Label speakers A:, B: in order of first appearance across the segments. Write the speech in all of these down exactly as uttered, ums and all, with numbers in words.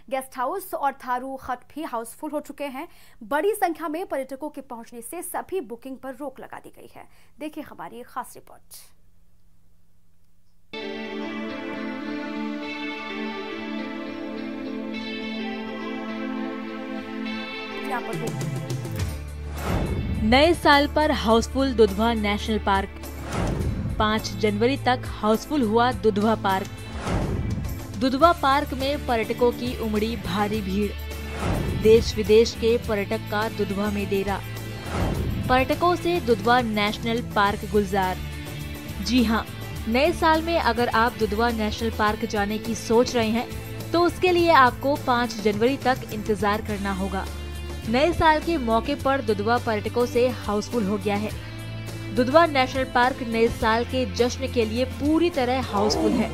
A: Guest house और थारू हट भी हाउसफुल हो चुके हैं। बड़ी संख्या में पर्यटकों के पहुंचने से सभी बुकिंग पर रोक लगा दी गई है। देखिए हमारी खास रिपोर्ट।
B: नए साल पर हाउसफुल दुधवा नेशनल पार्क। पाँच जनवरी तक हाउसफुल हुआ दुधवा पार्क। दुधवा पार्क में पर्यटकों की उमड़ी भारी भीड़। देश विदेश के पर्यटक का दुधवा में डेरा। पर्यटकों से दुधवा नेशनल पार्क गुलजार। जी हां, नए साल में अगर आप दुधवा नेशनल पार्क जाने की सोच रहे हैं तो उसके लिए आपको पाँच जनवरी तक इंतजार करना होगा। नए साल के मौके पर दुधवा पर्यटकों से हाउसफुल हो गया है। दुधवा नेशनल पार्क नए साल के जश्न के लिए पूरी तरह हाउसफुल है।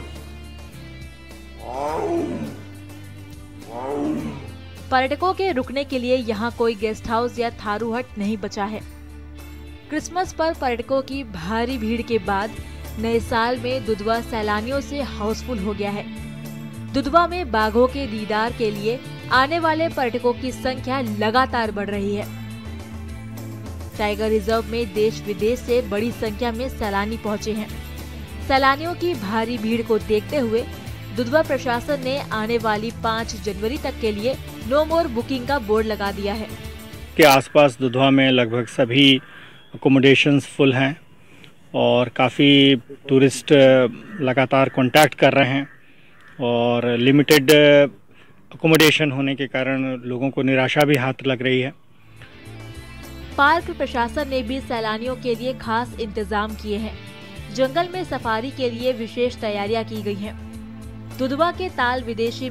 B: पर्यटकों के रुकने के लिए यहाँ कोई गेस्ट हाउस या थारू हट नहीं बचा है। क्रिसमस पर पर्यटकों की भारी भीड़ के बाद नए साल में दुधवा सैलानियों से हाउसफुल हो गया है। दुधवा में बाघों के दीदार के लिए आने वाले पर्यटकों की संख्या लगातार बढ़ रही है। टाइगर रिजर्व में देश विदेश से बड़ी संख्या में सैलानी पहुंचे हैं। सैलानियों की भारी भीड़ को देखते हुए दुधवा प्रशासन ने आने वाली पाँच जनवरी तक के लिए नो मोर बुकिंग का बोर्ड लगा दिया है।
C: के आसपास दुधवा में लगभग सभी अकोमोडेशंस फुल हैं और काफ़ी टूरिस्ट लगातार कांटेक्ट कर रहे हैं और लिमिटेड अकोमोडेशन होने के कारण लोगों को निराशा भी हाथ लग रही है।
B: पार्क प्रशासन ने भी सैलानियों के लिए खास इंतजाम किए हैं। जंगल में सफारी के लिए विशेष तैयारियां की गई हैं। दुधवा के ताल विदेशी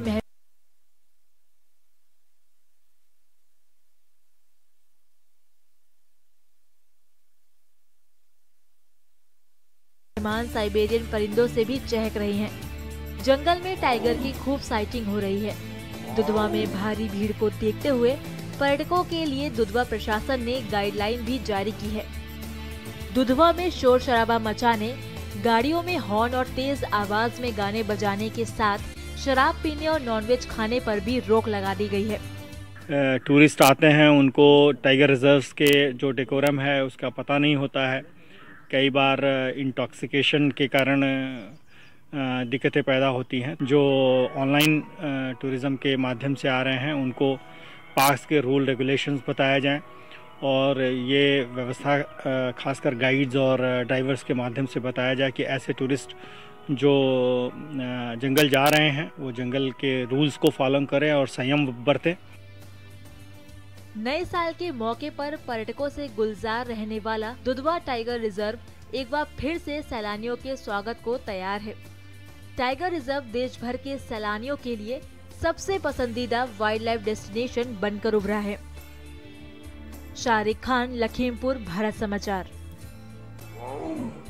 B: मेहमान साइबेरियन परिंदों से भी चहक रहे हैं। जंगल में टाइगर की खूब साइटिंग हो रही है। दुधवा में भारी भीड़ को देखते हुए पर्यटकों के लिए दुधवा प्रशासन ने गाइडलाइन भी जारी की है। दुधवा में शोर शराबा मचाने, गाड़ियों में हॉर्न और तेज आवाज में गाने बजाने के साथ शराब पीने और नॉनवेज खाने पर भी रोक लगा दी गई है।
C: टूरिस्ट आते हैं, उनको टाइगर रिजर्व्स के जो डेकोरम है उसका पता नहीं होता है। कई बार इंटॉक्सिकेशन के कारण दिक्कतें पैदा होती हैं। जो ऑनलाइन टूरिज़्म के माध्यम से आ रहे हैं उनको पार्क्स के रूल रेगुलेशंस बताया जाएं और ये व्यवस्था खासकर गाइड्स और ड्राइवर्स के माध्यम से बताया जाए कि ऐसे टूरिस्ट जो जंगल जा रहे हैं वो जंगल के रूल्स को फॉलो करें और संयम बरतें।
B: नए साल के मौके पर पर्यटकों से गुलजार रहने वाला दुधवा टाइगर रिजर्व एक बार फिर से सैलानियों के स्वागत को तैयार है। टाइगर रिजर्व देश भर के सैलानियों के लिए सबसे पसंदीदा वाइल्ड लाइफ डेस्टिनेशन बनकर उभरा है। शारिक खान, लखीमपुर, भारत समाचार।